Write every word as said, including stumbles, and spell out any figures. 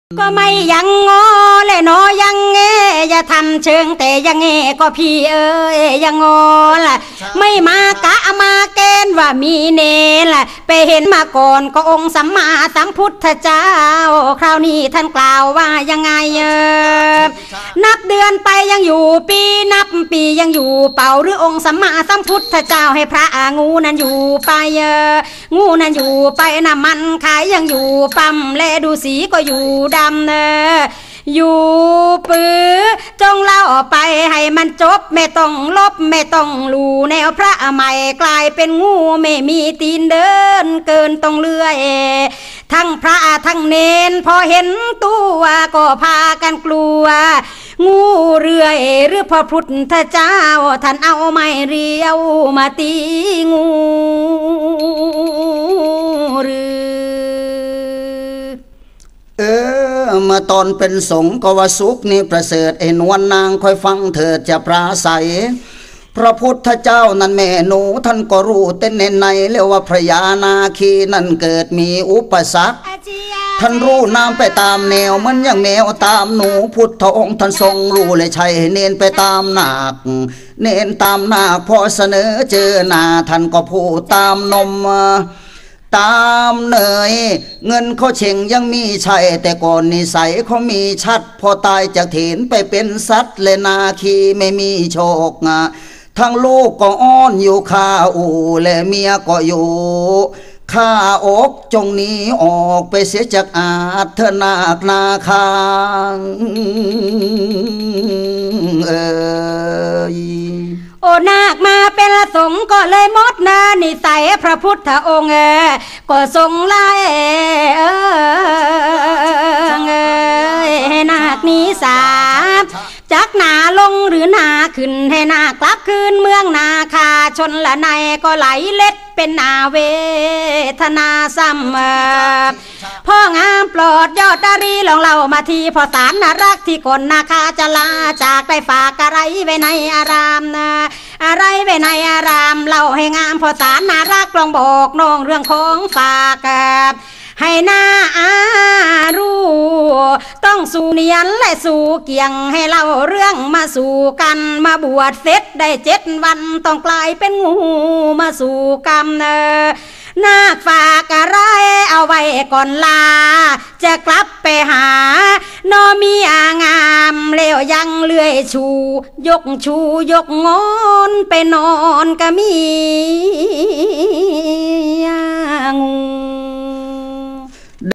ก็ไม่ยังงอเลยนอยังเงอย่าทำเชิงแต่ยังเงก็พี่เอ้ยยังงอล่ะไม่มากะมาเกณฑ์ว่ามีเนล่ะไปเห็นมาก่อนก็องค์สัมมาสัมพุทธเจ้าคราวนี้ท่านกล่าวว่ายังไงเออนับเดือนไปยังอยู่ปีนับปียังอยู่เป่าหรือองค์สัมมาสัมพุทธเจ้าให้พระงูนั้นอยู่ไปเอองูนั้นอยู่ไปน้ำมันขายยังอยู่ปั๊มแลดูสีก็อยู่ดำเนออยู่ปื้อจงเล่าไปให้มันจบไม่ต้องลบไม่ต้องลูแนวพระใหม่กลายเป็นงูไม่มีตีนเดินเกินต้องเลื่อยทั้งพระทั้งเนนพอเห็นตัวก็พากันกลัวงูเรื่อยหรือพระพุทธเจ้าท่านเอาไม้เรียวมาตีงูหรือเออเมื่อตอนเป็นสงฆ์ก็ว่าสุขนี่ประเสริฐไอ้นวลนางคอยฟังเถิดจะปราศัยพระพุทธเจ้านั้นแม่หนูท่านก็รู้เต้นในในเรียกว่าพระยานาคีนั่นเกิดมีอุปสรรคท่านรู้น้ำไปตามแนวมันอย่างแนวตามหนูพุทธองค์ท่านทรงรู้เลยใช่เน้นไปตามนาคเน้นตามนาคพอเสนอเจอหน้าท่านก็พูดตามนมตามเนยเงินเขาเชงยังมีใช่แต่ก่อนนิสัยเขามีชัดพอตายจากถิ่นไปเป็นสัตว์เลยนาคีไม่มีโชคทั้งลูกก็อ้อนอยู่ข้าอูและเมียก็อยู่ข้าอกจงนี้ออกไปเสียจากอาเธอนาคนาคางเอ้ยโอนาคมาเป็นสงฆ์ก็เลยมดนานิสัยพระพุทธองค์ก็ทรงไล่เออให้นาคนี้สาจักหนาลงหรือหนาขึ้นให้นากลับคืนเมืองนาคาชนละในก็ไหลเล็ดเป็นนาเวทนาซ้ำพ่องามปลอดยอดดารีลองเล่ามาทีพอสารนารักที่คนนาคาจะลาจากได้ฝากอะไรไว้ในอารามนะอะไรไว้ในอารามเล่าให้งามพอสารนารักลองบอกน้องเรื่องของฝากให้หน้าอารู้ต้องสู่เนียนและสู่เกี่ยงให้เล่าเรื่องมาสู่กันมาบวชเสร็จได้เจ็ดวันต้องกลายเป็นงูมาสู่กรรมเนอนาคฝากอะไรเอาไว้ก่อนลาจะกลับไปหานอมีอางามเลี้ยวยังเลื่อยชูยกชูยกงอนไปนอนก็มีงู